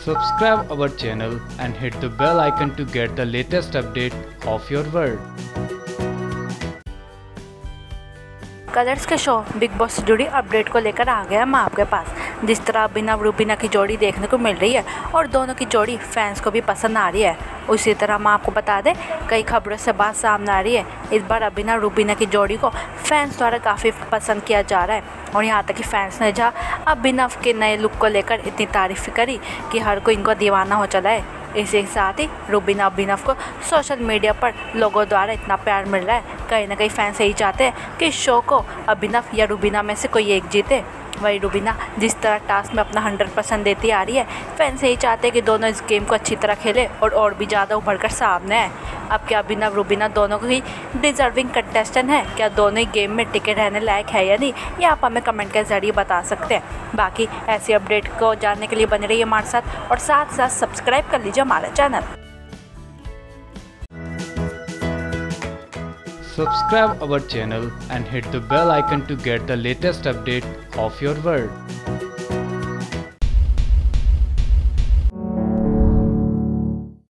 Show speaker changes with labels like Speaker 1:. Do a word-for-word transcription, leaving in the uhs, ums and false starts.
Speaker 1: Subscribe our channel and hit the bell icon to get the latest update of your world.
Speaker 2: Colors के show Bigg Boss से जुड़ी update को लेकर आ गया हम आपके पास। जिस तरह अभिनव रूबिना की जोड़ी देखने को मिल रही है और दोनों की जोड़ी फैंस को भी पसंद आ रही है, उसी तरह हम आपको बता दें कई खबरों से बात सामने आ रही है। इस बार अभिनव रूबिना की जोड़ी को फैंस द्वारा काफ़ी पसंद किया जा रहा है और यहाँ तक कि फैंस ने जहाँ अभिनव के नए लुक को लेकर इतनी तारीफ करी कि हर कोई इनको दीवाना हो चला है। इसी के साथ ही रूबिना अभिनव को सोशल मीडिया पर लोगों द्वारा इतना प्यार मिल रहा है, कहीं ना कहीं फैंस यही चाहते हैं कि शो को अभिनव या रूबिना में से कोई एक जीते। वही रूबिना जिस तरह टास्क में अपना हंड्रेड परसेंट देती आ रही है, फैंस यही चाहते हैं कि दोनों इस गेम को अच्छी तरह खेले और और भी ज़्यादा उभर कर सामने आए। अब क्या अभिनव रूबिना दोनों ही डिजर्विंग कंटेस्टेंट हैं? क्या दोनों ही गेम में टिके रहने लायक है या नहीं, ये आप हमें कमेंट के ज़रिए बता सकते हैं। बाकी ऐसी अपडेट को जानने के लिए बने रहिए हमारे साथ और साथ साथ सब्सक्राइब कर लीजिए हमारा channel.
Speaker 1: Subscribe our channel and hit the bell icon to get the latest update of your world.